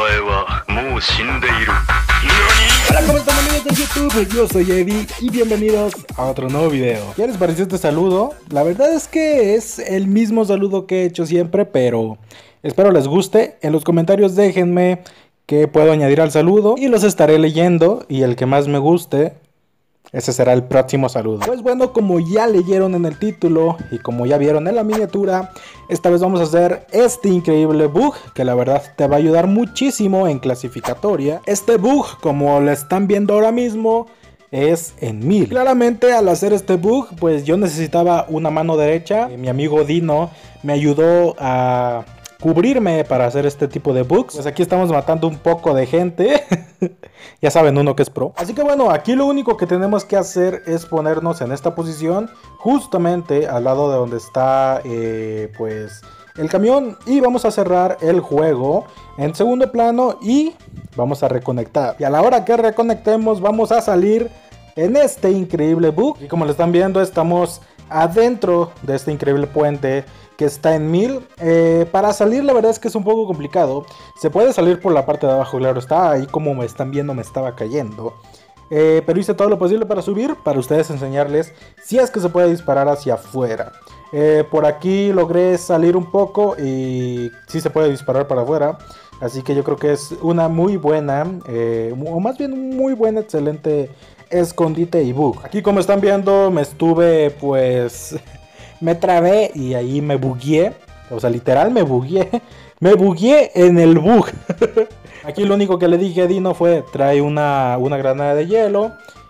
Hola, ¿cómo están amigos de YouTube? Yo soy Eddie y bienvenidos a otro nuevo video. ¿Qué les pareció este saludo? La verdad es que es el mismo saludo que he hecho siempre, pero espero les guste. En los comentarios déjenme qué puedo añadir al saludo y los estaré leyendo, y el que más me guste, ese será el próximo saludo. Pues bueno, como ya leyeron en el título y como ya vieron en la miniatura, esta vez vamos a hacer este increíble bug que la verdad te va a ayudar muchísimo en clasificatoria. Este bug, como lo están viendo ahora mismo, es en 1000. Claramente al hacer este bug, pues yo necesitaba una mano derecha. Mi amigo Dino me ayudó a cubrirme para hacer este tipo de bugs. Pues aquí estamos matando un poco de gente. Ya saben uno que es pro. Así que bueno, aquí lo único que tenemos que hacer es ponernos en esta posición, justamente al lado de donde está pues el camión, y vamos a cerrar el juego en segundo plano y vamos a reconectar. Y a la hora que reconectemos vamos a salir en este increíble bug. Y como lo están viendo, estamos adentro de este increíble puente que está en 1000. Para salir la verdad es que es un poco complicado. Se puede salir por la parte de abajo, claro está. Ahí como me están viendo me estaba cayendo. Pero hice todo lo posible para subir, para ustedes enseñarles si es que se puede disparar hacia afuera. Por aquí logré salir un poco y sí se puede disparar para afuera. Así que yo creo que es una muy buena, o más bien un muy buena, excelente escondite y bug. Aquí como están viendo me estuve pues... me trabé y ahí me bugueé. O sea, literal me bugueé. Me bugueé en el bug. Aquí lo único que le dije a Dino fue: trae una granada de hielo.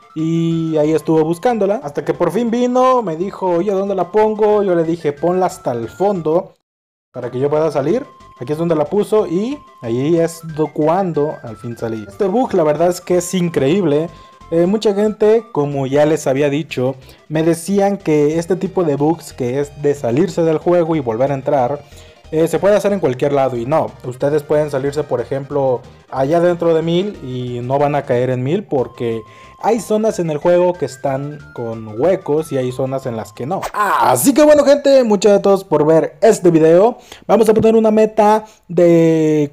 Y ahí estuve buscándola. Hasta que por fin vino, me dijo: oye, ¿dónde la pongo? Yo le dije: ponla hasta el fondo para que yo pueda salir. Aquí es donde la puso y ahí es cuando al fin salí. Este bug la verdad es que es increíble. Mucha gente, como ya les había dicho, me decían que este tipo de bugs, que es de salirse del juego y volver a entrar, se puede hacer en cualquier lado. Y no, ustedes pueden salirse por ejemplo allá dentro de 1000 y no van a caer en 1000, porque hay zonas en el juego que están con huecos y hay zonas en las que no. Así que bueno gente, muchas gracias a todos por ver este video. Vamos a poner una meta de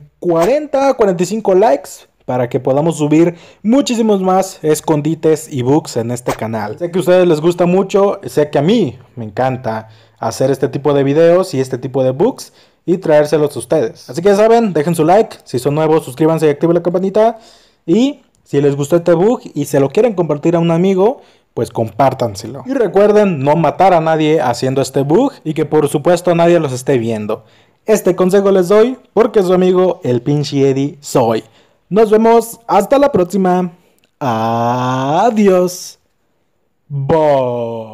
40-45 likes para que podamos subir muchísimos más escondites y bugs en este canal. Sé que a ustedes les gusta mucho, sé que a mí me encanta hacer este tipo de videos y este tipo de bugs y traérselos a ustedes. Así que ya saben, dejen su like, si son nuevos suscríbanse y activen la campanita, y si les gustó este bug y se lo quieren compartir a un amigo, pues compártanselo. Y recuerden no matar a nadie haciendo este bug y que por supuesto nadie los esté viendo. Este consejo les doy porque su amigo el pinche Eddie soy. Nos vemos hasta la próxima. Adiós. Bye.